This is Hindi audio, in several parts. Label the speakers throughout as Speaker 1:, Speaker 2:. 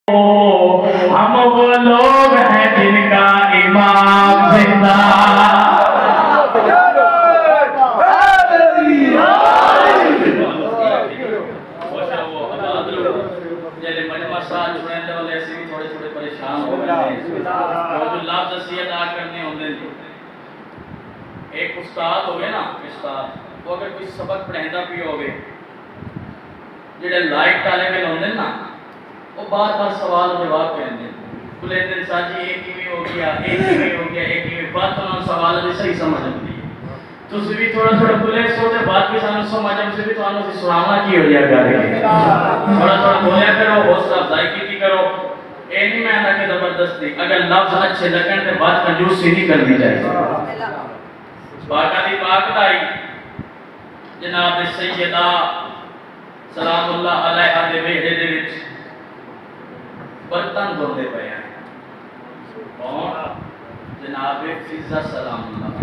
Speaker 1: हम वो लोग हैं जिनका इमाम जिंदा।
Speaker 2: थोड़े परेशान हो गए लफ्ज़ अदा करने होंगे। एक उस्ताद हो गए ना, उस्ताद वो अगर कोई सबक पढ़ाता भी होवे, जेडे लाइट ताले में होंगे ना, वो बार बार सवाल जवाब करेंगे। बोले दिन साजी एक किवें हो गया, एक किवें हो गया, एक किवें बात तो सवाल दी सही समझ आती है। तुसी भी थोड़ा थोड़ा बोले सो ते बात भी सानू समझ आवे भी तो सी सुनाना की हो जाए गल थोड़ा थोड़ा बोलिया करो, हौसला अफजाई की करो। ए नहीं मैं ना कि जबरदस्ती, अगर लफ्ज अच्छे लगन ते बात कंजूसी नहीं करनी चाहिए। बाका दी पाकदाई जनाब सैयदा सलामुल्लाह अलैहा दे वेहड़े दे विच बर्तन धोते पे हैं। कौन? जनाब फिजा सलामुल्लाह।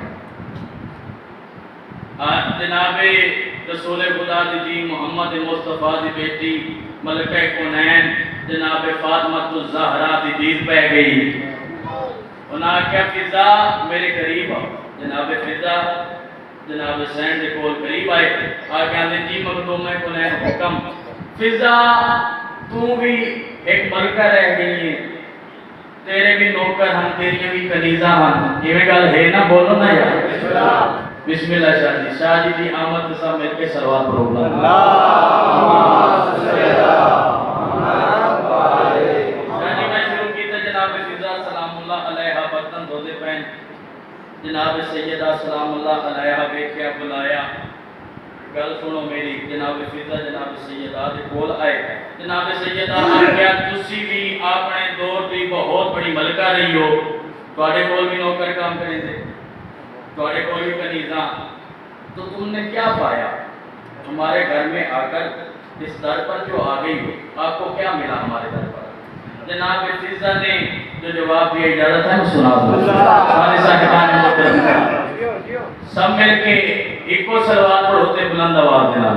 Speaker 2: जनाब रसूल खुदा दी मोहम्मद मुस्तफा दी बेटी मलका कौनैन जनाब फातिमा ज़हरा दी दीद पै गई। उन्हें आख्या फिजा मेरे करीब आओ। जनाब फिजा जनाब हुसैन के कोल करीब आए, आके आंदे जी मखदूम है कौनैन हुक्म। फिजा तू भी एक मलका रह गई है, तेरे भी नौकर हम, तेरियां भी कनीजा हम। इवें गल है ना, बोलो ना यार। बिस्मिल्लाह शाह जी, शाह जी दी आमद के साथ मिलके सलवात पढ़ो। जनाब सैयदा सलामुल्लाह अलैहा वेख्या बुलाया, गल सुनो मेरी। जनाब फिजा जनाब सैयदा दे कोल आए। जनाब सैयदा आख्या तुसी भी अपने दौर की बहुत बड़ी मलका रही हो, तुहाडे कोल भी नौकर काम करेंगे, तुहाडे कोल भी कनीजा, तो तुमने क्या पाया हमारे घर में आकर इस दर पर जो आ गई हो, आपको क्या मिला हमारे दर पर? जनाब फिजा ने जो जवाब दिया, इजाजत है सुना दो सारे साहिबान मोहतरम सब मिलके इको सलवात पढ़ोते बुलंद आवाज देना।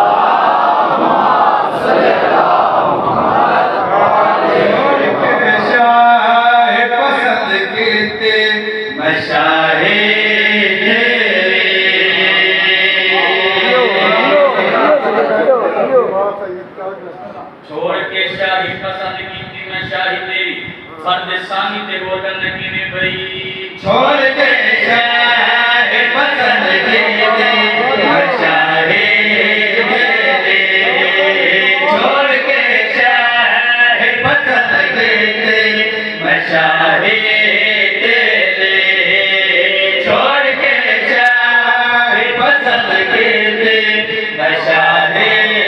Speaker 2: छोड़ के शाही पसंद की मैं शाही तेरी फर्द सानी ते गोल्डन नकी में भई। छोड़ के शाही पसंद की मैं शाही तेरी, छोड़ के शाही पसंद की मैं शाही तेरी, छोड़ के शाही पसंद की मैं शाही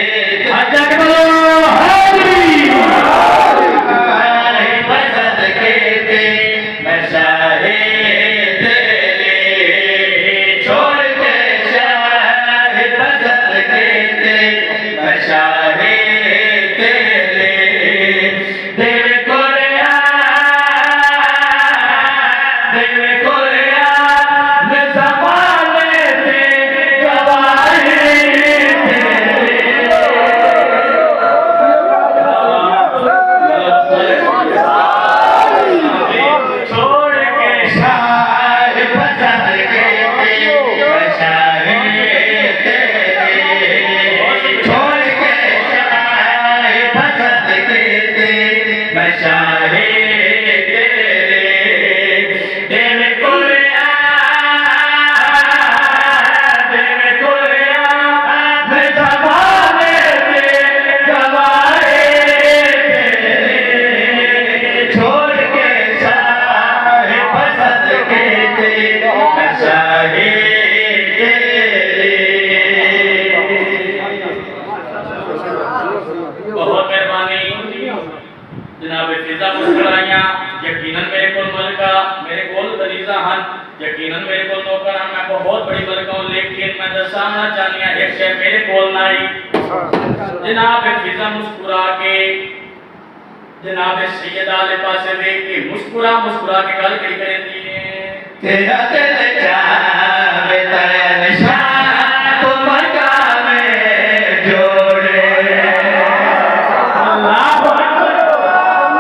Speaker 2: यकीनन मेरे को नौकर मैं बहुत बड़ी मलका हूं, लेकिन मैं दर्शाना चाहनी एक शय मेरे कोल नहीं। जनाब फिजा मुस्कुरा के जनाब सैयदा दे पासे देख के मुस्कुरा मुस्कुरा के गल करी करेंदी है। तेरा दिल चाहे तेरा निशान तो मलका में जोड़े। अल्लाह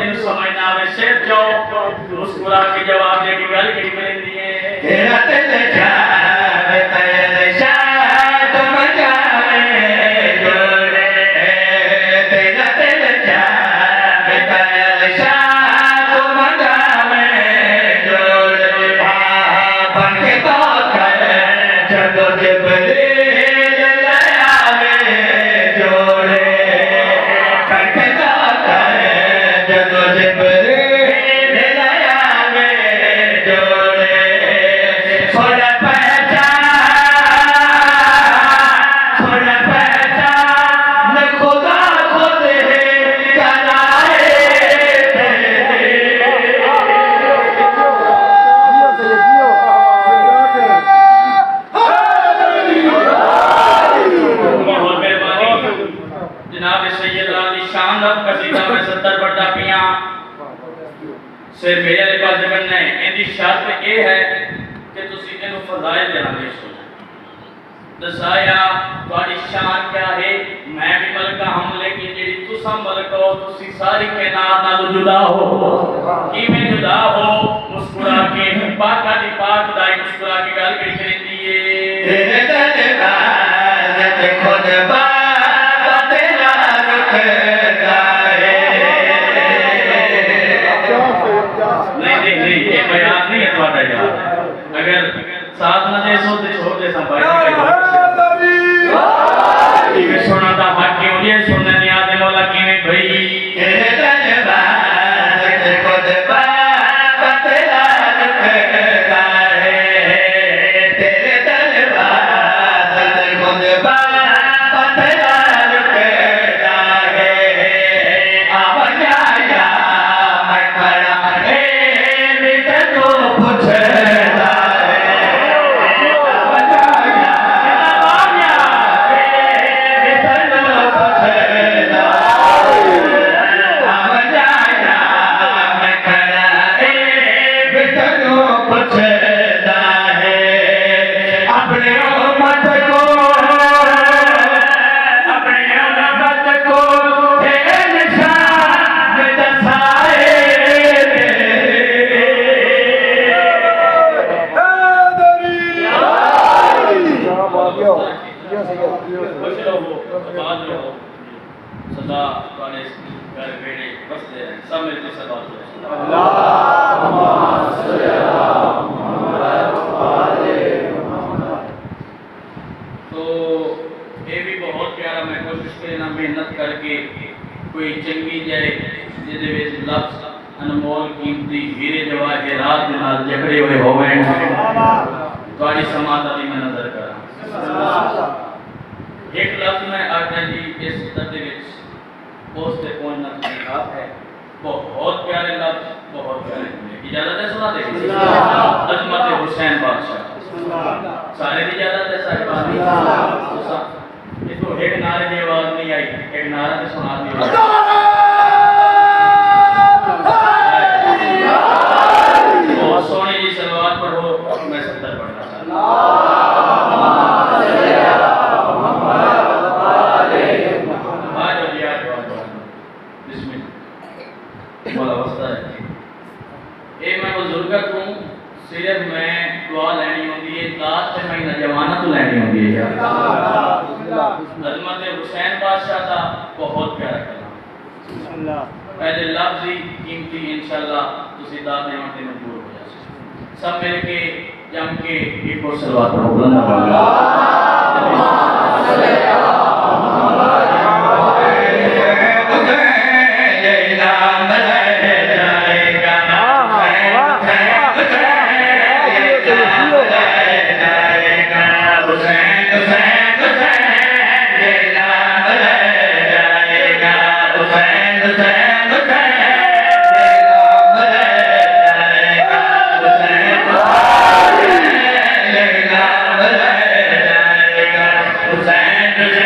Speaker 2: तेन समझ ना आवे सिर जाओ मुस्कुरा के जवाब दे के गल की करेंदी है तेरा दिल जावे तेरे शाद मजावे जोड़े तेरा दिल जावे तेरे शाद मजावे जोड़े बन के बात है जदों जिब्रील लावे जोड़े बन के बात है जदों जिब्रील लावे जोड़े थोड़ा पहचान खुदा खुद कराए बहुत मेहरबानी जनाब सैयद अली शान दा कसीदा में 70 पढ़दा पिया सिर मेरे वाले पास करना है इनकी शर्त ये है कि तुसी इन्हू फजाइल दे नाल सुनो दसाया तुम्हारी शान क्या है मैं भी मलका हूं लेकिन जेडी तुसा मलक हो तुसी सारी कायनात नाल जुदा हो किवें जुदा हो मुस्कुरा के पाका दी पाक खुदाई मुस्कुरा के गल करी करिंदी है तेरे दरबार ते खुद बाबा तेरा रुकदा है नहीं ये बयान नहीं है तुम्हारा यार अगर साथ न दे सो तो छोड़ दे संभाल के सुना था हक क्यों ये सुनने नहीं आते मौला किवें भई तेरे दरबार ते खुद बाबा तेरा रुकदा है तेरे दरबार ते खुद बाबा तेरा रुकदा है आवाज़ मैं खड़ा भी तो पूछदा सदा वाले घर बेड़े बसते हैं सब मिलकर सदा तो ये भी बहुत प्यारा मैं कोशिश करना मेहनत करके कोई चंगी जाए जिहदे विच लफ्ज़ अनमोल कीमती हीरे जवाहिरात दे नाल जकड़े हुए होवें तुहाडी समात दी मैं नज़र करा एक लफ्ज़ में आखना जी इस दर्द विच पोस्ट पहुंचना तरीका है बहुत प्यारे लफ्ज़ बहुत प्यारे इजाजत है सुना देंगे अजमत हुसैन बादशाह सारे की इजाजत है साहिब ये तो एक नारे की आवाज़ नहीं आई एक नारा से सुना दिया बहुत सोनी जी सलवात पढ़ो मैं 70 पढ़ना चाहता सिर्फ मैं दुआ लैनी होंदी है दात ते मैं नौजवाना तो लैनी होंदी है अजमत हुसैन बादशाह का बहुत प्यारा कलाम पहले लफ्ज़ ही कीमती इंशाअल्लाह तुसी दात देवन ते मजबूर हो जाओ सब मिल के जम के एक और सलवात पढ़ो बुलंद Husain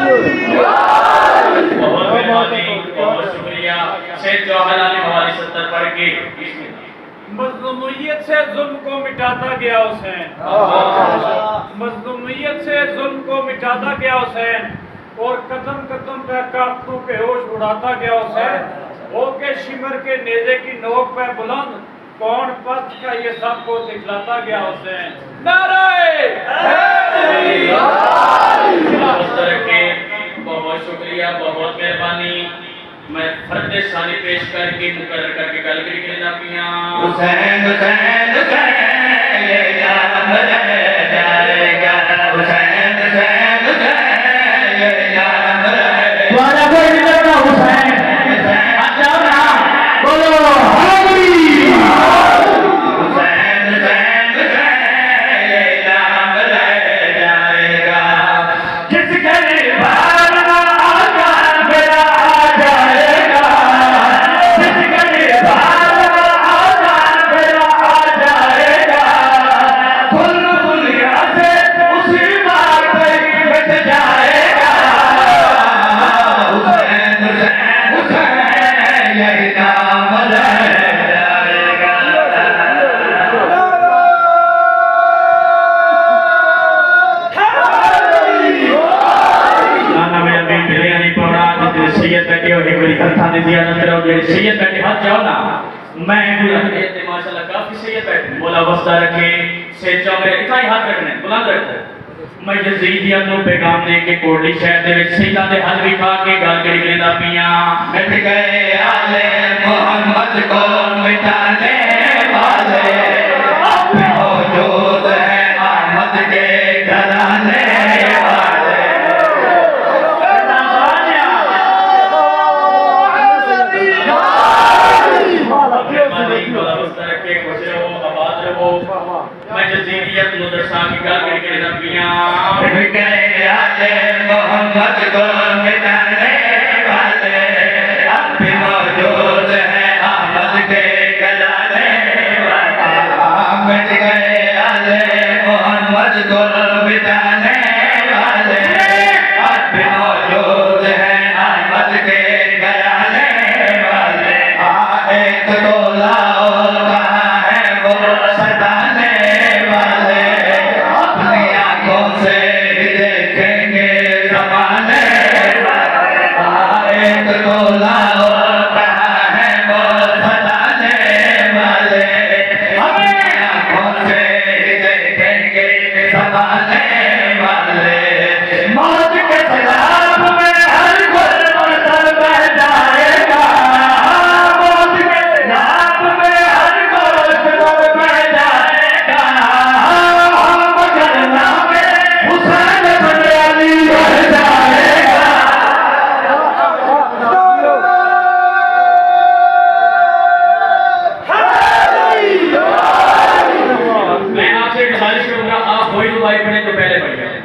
Speaker 2: बहुत मेहरबानी, बहुत शुक्रिया। शेख जवाहर अली हवाली 70 पढ़ के
Speaker 1: मज़लूमियत से जुल्म को मिटाता गया हुसैन, मज़लूमियत से जुल्म को मिटाता गया हुसैन, और कदम कदम पे काफिरों के होश उड़ाता गया हुसैन। होके शिमर के नेज़े की नोक पे बुलंद कौन पथ का ये सबको दिखलाता गया हुसैन। नारे
Speaker 2: बहुत शुक्रिया, बहुत मेहरबानी। मैं फर्द शानी पेश करके मुकर्रर करके गल करी के जापियां।
Speaker 3: हुसैन हुसैन हुसैन ये नाम जाएगा, हुसैन हुसैन हुसैन ये नाम जाएगा।
Speaker 1: द्वारा कोई नहीं करता हुसैन, अच्छा ना बोलो हाज़री।
Speaker 3: हुसैन हुसैन हुसैन ये नाम जाएगा, जिसके बार आका मेरा आ जाएगा, जिसके बार आका मेरा आ जाएगा, फुल फुलिया से उसी बात पे बच जाएगा। हुसैन हुसैन हुसैन यही नाम जाएगा।
Speaker 2: नाना मैं अभी बिलिया नहीं पड़ा जितने सैयद बैठे हो एक बारी हथा दे दिया ना तेरा जेड़े सैयद बैठे हाथ जाओ ना। मैं ये माशाल्लाह काफी सैयद बैठे मौला वस्ता रखे से जो मेरे इतना ही हाथ रखने बुलंद रखो। मैं यजीदिया नु पैगाम दे के कोटली शहर दे विच सैयदा दे हल विखा के गल करी करेंदा पिया।
Speaker 3: मिट गए आले मोहम्मद को मिटाने वाले, अब मौजूद है अहमद के घराने वाले।
Speaker 2: मैं यजीदियत मुदरसा की गल करी करेंदा पिया।
Speaker 3: मिट गए आले मोहम्मद को मिटाने वाले, अब भी मौजूद है अहमद के घराने वाले। मिट गए आले मोहम्मद को मिटाने वाले, अब भी मौजूद है अहमद के घराने वाले। एक तो लाओ कहाँ है वो सताने वाले, अपनी आंखों से ही देखेंगे ज़माने वाले। एक तो लाओ कहाँ है वो सताने वाले, अपनी आंखों से ही देखेंगे ज़माने वाले। मौत के सलाब में हर कोई मरतब बह जाएगा, मौत के सलाब में हर कोई मरतब बह जाएगा। मगर नाम हुसैन बन अली बह जाएगा।
Speaker 2: मैं आपसे गुजारिश करूंगा आप वही दुआई पढ़े जो पहले पढ़ गए।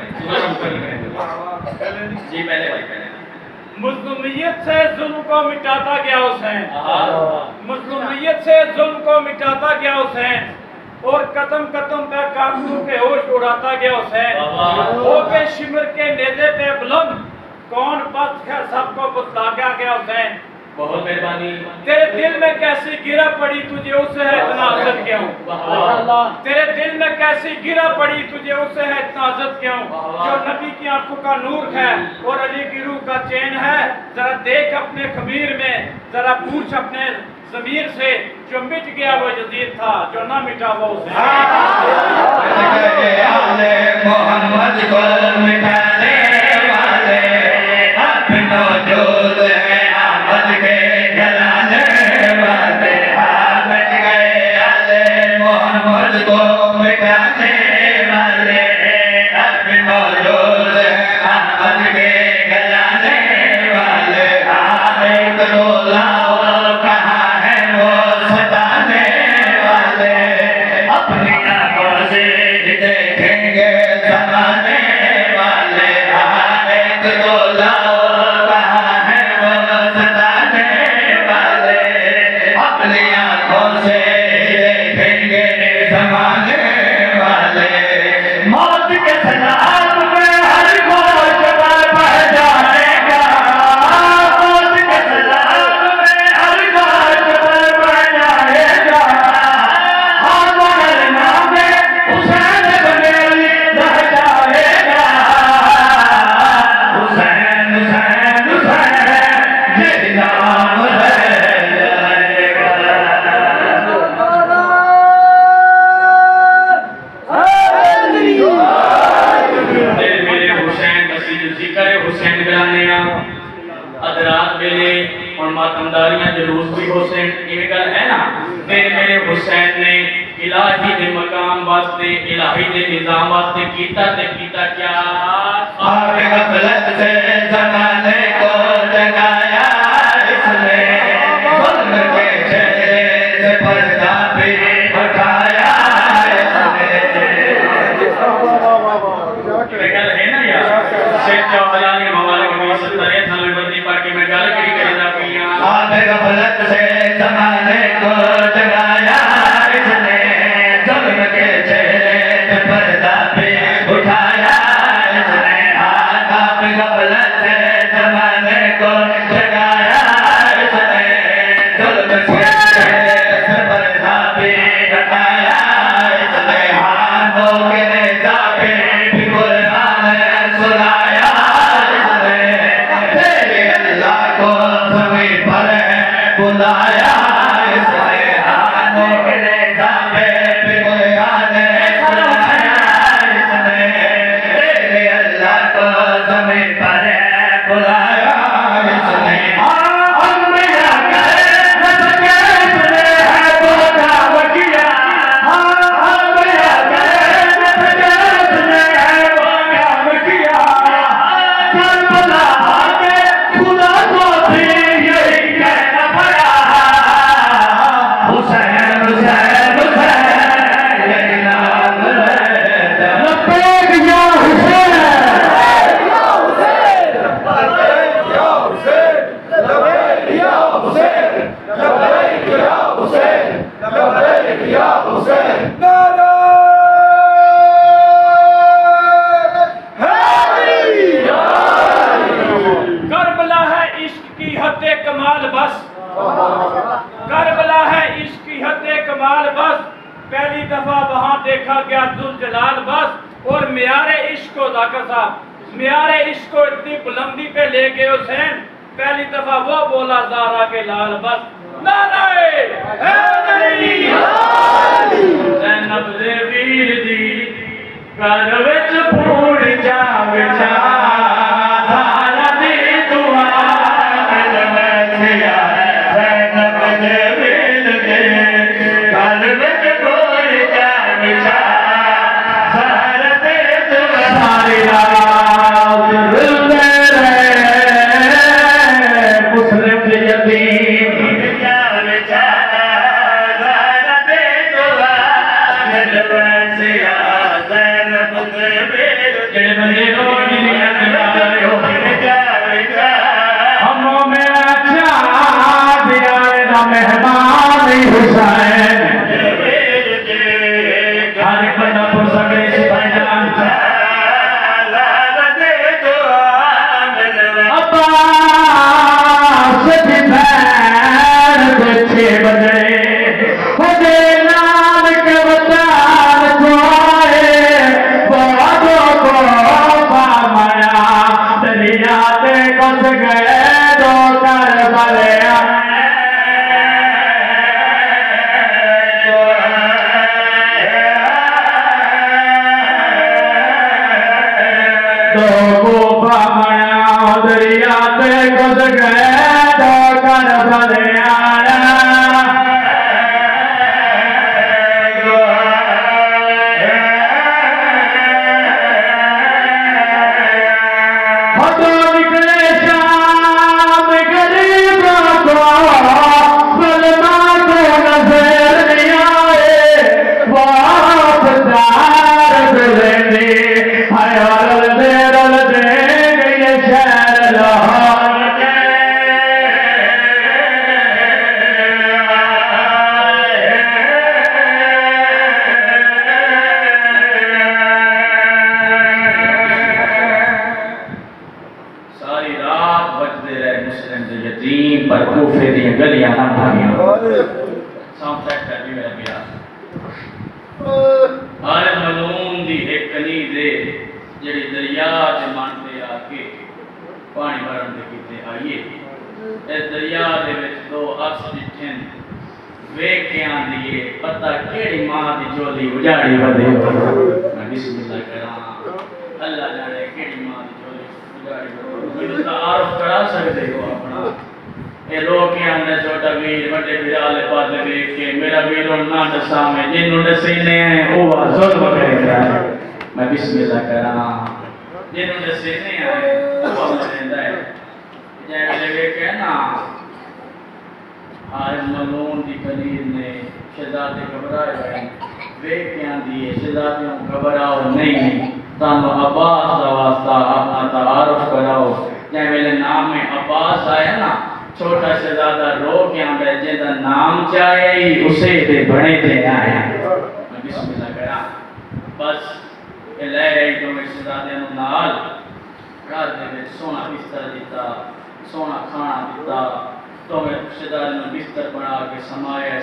Speaker 2: जी पहले भाई पहले।
Speaker 1: मज़लूमियत से जुल्म को मिटाता गया हुसैन, मज़लूमियत से जुल्म को मिटाता गया हुसैन, और कदम कदम पे काफिरों के होश उड़ाता गया हुसैन। होके शिमर के नेज़े पे बुलंद कौन पथ है सबको बतलाया गया हुसैन।
Speaker 2: बहुत मेहरबानी।
Speaker 1: तेरे दिल में कैसी गिरा पड़ी तुझे उससे है इतना अज़त क्यों? तेरे दिल में कैसी गिरा पड़ी तुझे उससे है इतना अज़त क्यों? जो नबी की आंखों का नूर है और अली की रूह का चैन है, जरा देख अपने खमीर में, जरा पूछ अपने ज़मीर से, जो मिट गया वो यजीद था, जो ना मिटा वो
Speaker 3: आले मोहम्मद को मिटाने वाले, अब मौजूद है अहमद के घराने वाले। मिट गए आले मोहम्मद को मिटाने वाले, अब मौजूद है अहमद के घराने वाले। एक तो लाओ कहाँ है वो सताने वाले, अपनी आंखों से देखेंगे ज़माने वाले।
Speaker 2: वेले और मातमदारियां जुलूस भी हुसैन ये गल है ना मेरे हुसैन ने इलाही दे मकाम वास्ते इलाही दे निजाम वास्ते कीता क्या
Speaker 3: आपने गफलत से ज़माने को जगाया इसने जुल्म के चेहरे से पर्दा भी उठाया
Speaker 2: इसने गल है ना यार शेख चौहलानी मवालिक में सत्तर है थाने बंदी पार्टी में गल करी करीदा पिया
Speaker 3: आपने गफलत से ज़माने को जगाया इसने जुल्म के चेहरे से पर्दा भी उठाया इसने आपने गफलत से ज़माने को जगाया इसने जुल्म के चेहरे से पर्दा भी उठाया इसने हाथों के नेज़ा पे भी कुरान सुनाया इसने तेरे अल्लाह को ज़मीन पर बुलाया इसने हाथों के नेज़ा पे भी कुरान सुनाया इसने तेरे अल्लाह को ज़मीन पर बुलाया इसने अंबिया के नज़के इसने है वो काम किया अंबिया के नज़के इसने है वो काम किया करबला के खुदा को भी यही कहना पड़ा हुसैन हुसैन हुसैन यही नाम है लब्बैक या हुसैन
Speaker 1: करबला है इश्क की हद कमाल बस करबला है इश्क की हद कमाल बस पहली दफा वहां देखा गया जुल जलाल बस और मियारे इश्क को जाकर साहब मियारे इश्क को इतनी बुलंदी पे ले गए हुसैन पहली दफा वो बोला ज़ारा के लाल बस नारे हैदरी
Speaker 2: ज़ैनब दे वीर दी घर विच फूड़ जावे ज़ारा दी दुआ दिल में ज़ैनब दे वीर दी घर विच फूड़ जावे ज़ारा दी दुआ सारी रात रुलते रहे मुस्लिम यतीम जावे ज़ारा दी दुआ दिल में ज़ैनब दे वीर जेड़े बंदे रोज़ नियत लगाए हो हमों में अच्छा दिया ना मेहमान हुसैन हर एक बंदा पुर सके सिपाही जान अब्बास की भैन के 6 बजे खुदे नाम के वतन को आए बादों को पामाया दरिया पे घुस गए दो करबले दो को पामाया दरिया पे घुस गए दो करबले पर कूफे दी गलियां ना भागियां साउंड सेट कर दी मेरा प्यार हर मलूम दी एक कनी दे जेड़ी दरिया दे मन ते आके पानी भरन दे कीते आईए इस दरिया दे विच दो अक्स डिठन वेख के आंदी है पता केड़ी मां दी झोली उजाड़ी वदे मैं बिस्मिल्लाह करा अल्लाह जाने केड़ी मां दी झोली उजाड़ी वदे मैनू तारुफ करा सकदे हो अपना ये रो के आंदा छोटा वीर बड़े बिराले पाले देख के मेरा वीर ना दसा में जिन्हों दसीने हैं वो जुल्म करेगा मैं बिस्मिल्लाह करा जिन्हों दसीने हैं वो करेंदा है जैसे देख के ना आज मलून दी कलीर ने शहजादे घबराए गए देख के आंदी है शहजादियों घबराओ नहीं तानो अब्बास का वास्ता अपना तारुफ कराओ जै मेरे नाम में अब्बास आया ना छोटा शहजादा रो के आंदा जिंदा नाम चाहे उसे दे बने थे आया मैं बिस्मिल्लाह करा बस ये ले आई तो मैं शहजादे नु नाल घर दे विच सोना बिस्तर दिता सोना खाना दिता तो मैं शहजादे नु बिस्तर बना के समाया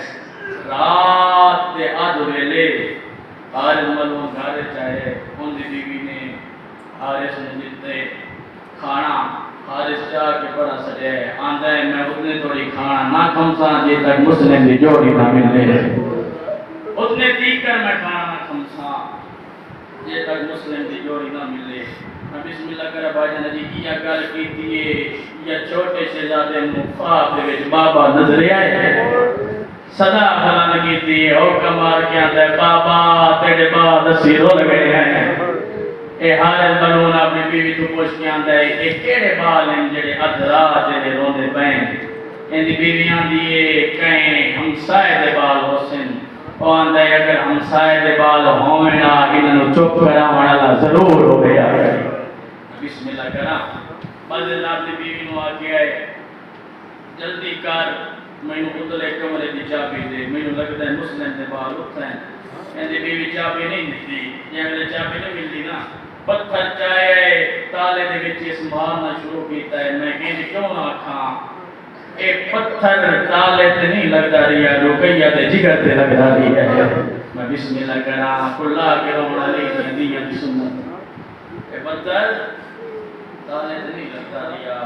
Speaker 2: रात दे अध वेले हारिस मलून घर चाहे उनकी बीवी ने हारिस ने दिते खाना हारिस चाह के बड़ा सजे आंदा है मैं उतने थोड़ी खाना ना खमसा जे तक मुस्लिम की जोड़ी ना मिले उतने तीकर मैं खाना ना खमसा जे तक मुस्लिम की जोड़ी ना मिले मैं बिस्मिल्लाह करा भाईजान जी की गल कीती है या छोटे शहजादे नु ख्वाब दे विच बाबा नजर आए सदा फलान कीती है और कमार के आंदा है बाबा तेरे बाद असी रुल गए हैं ए हारिस मलून अपनी बीवी तो पूछ के आंदा है ये केड़े बाल हैं जेड़े अधरा जेड़े रोंदे पए इनदी बीवियां दी कहीं हमसाए दे बाल होसन ओ आंदा है अगर हमसाए दे बाल होवे ना इन्हां चुप करावण वाला जरूर हो गया बिस्मिल्लाह करा बदल अपनी बीवी नु आके आए जल्दी कर मैनू उतले कमरे की चाबी दे मैनू लगता है मुस्लिम दे बाल उठते हैं इनदी बीवी चाबी नहीं मिलती जैसे चाबी नहीं मिलती ना पत्थर चाहे ताले दे विच इस मारना शुरू कीता है मैं कहंदी क्यों ना आखां ए पत्थर ताले ते नहीं लगदा रिया रुकैया ते जिगर ते लगदा रिया मैं बिस्मिल्लाह करा कुल्ला के रोण वाली नदियां दी सुन्नत ए पत्थर ताले ते नहीं लगदा रिया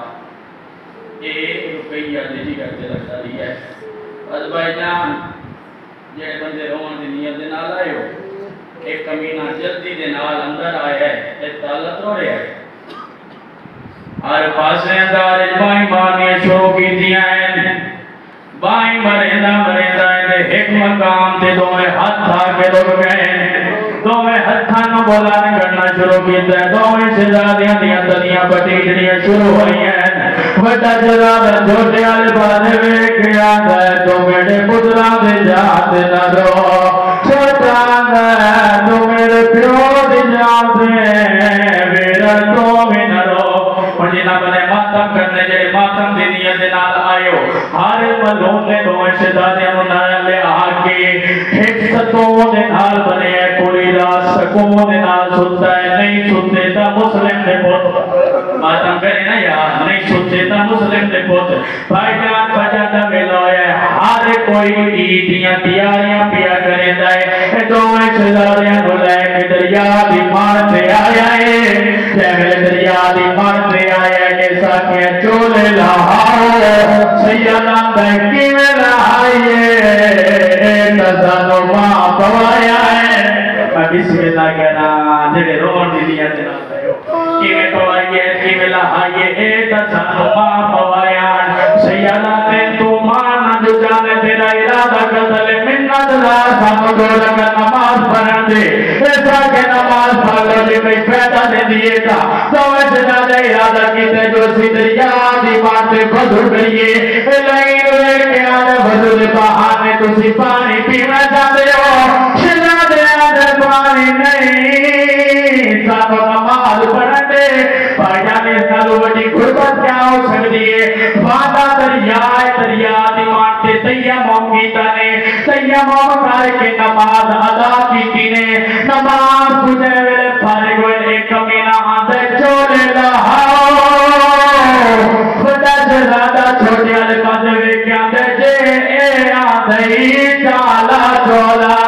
Speaker 2: ए रुकैया ते जिगर ते लगदा रिया बस भाईजान जेड़े बंदे रोण दी नियत दे नाल आए हो एक कमीना जल्दी दे नाल अंदर आया है ते ताला तोड़या है हर पासे अंदर बाई मारनी शुरू कीतियां हैं बाई मरेंदा मरेंदा ते एक मकाम ते दोवें हाथ आके रुक गए दोवें हत्थां नु बोलान करना शुरू कीता दोवें शहजादियां दी तलियां पटीड़नियां शुरू होईयां बड़ा शहजादा छोटे वाले पासे वेख के आंदा है तो मेरे पुत्रा दे जात ना रो छोटा तू मेरे प्यो दी जात मेरा तो भी न रो जिन्हां बने मातम करने जेड़े मातम दी नियत दे नाल आयो हारिस मलून ने दोवें शहजादियां नु नाल ले आके एक सतों दे नाल बने पूरी रात सकून दे नाल सुता है नहीं सुते ता मुस्लिम दे पुत मातम करे ना यार नहीं सुते ता मुस्लिम दे पुत भाईजान बजा दा वेला है हर कोई ईद दियां तैयारियां पिया करेंदा है ए दोवें शहजादियां नु ले के दरिया दी मार ते आया है जैसे दरिया दी मार ते आया के साके चोले लहाओ सैयदा बैकी में रहाइए नज़ानो मां पवाया है मैं बिस्मिल्लाह कहना जेड़े रोण दी नियत नाल आयो किवें पवाइए किवें लहाइए ए नज़ानो मां पवाया सैयदा ते तू मां ना जाने तेरा इरादा कतल मिन्नत ला समझो लगा नमाज पढ़न दे ऐसा के नमाज पढ़ लो जे मैं फायदा दे दिए था तो वजदा दे इरादा कीते जो दरिया दी बातें बदल करिए लाइन लेके आने बदल बहाने तुसी पानी पीना चाहते हो शिला दे आने पानी नहीं सानो नमाज पढ़न दे भाईजान इस नालों बड़ी गुरबत क्या हो सकती है वादा दरिया दी मानते तयम्मुम कीता ने तयम्मुम करके नमाज अदा कीती ने नमाज तुझे वेले फारिग होए एक कमीना आंदे चोले लहाओ बड़ा शहजादा छोटे वाले पासे वेख के आंदे जे ए आंदे चाला चोला